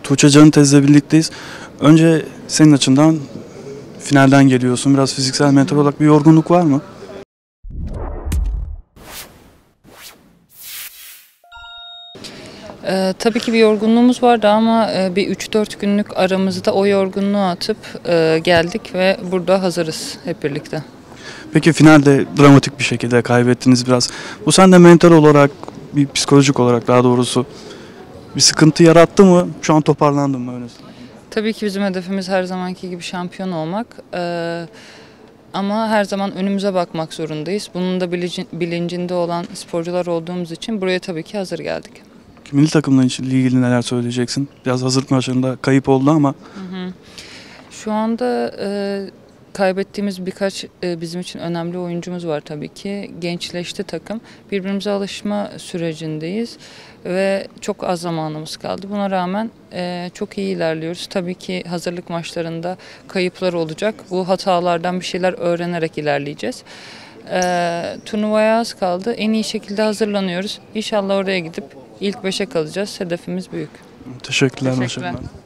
Tuğçe Canıtez'le birlikteyiz. Önce senin açından finalden geliyorsun. Biraz fiziksel, mental olarak bir yorgunluk var mı? Tabii ki bir yorgunluğumuz vardı ama bir 3-4 günlük aramızda o yorgunluğu atıp geldik ve burada hazırız hep birlikte. Peki finalde dramatik bir şekilde kaybettiniz biraz. Bu sende mental olarak, bir psikolojik olarak daha doğrusu bir sıkıntı yarattı mı? Şu an toparlandın mı öyle? Tabii ki bizim hedefimiz her zamanki gibi şampiyon olmak. Ama her zaman önümüze bakmak zorundayız. Bunun da bilincinde olan sporcular olduğumuz için buraya tabii ki hazır geldik. Milli takımla ilgili neler söyleyeceksin? Biraz hazırlık maçlarında kayıp oldu ama. Şu anda kaybettiğimiz birkaç bizim için önemli oyuncumuz var tabii ki. Gençleşti takım. Birbirimize alışma sürecindeyiz ve çok az zamanımız kaldı. Buna rağmen çok iyi ilerliyoruz. Tabii ki hazırlık maçlarında kayıplar olacak. Bu hatalardan bir şeyler öğrenerek ilerleyeceğiz. Turnuvaya az kaldı. En iyi şekilde hazırlanıyoruz. İnşallah oraya gidip ilk 5'e kalacağız. Hedefimiz büyük. Teşekkürler. Teşekkürler. Başarılar.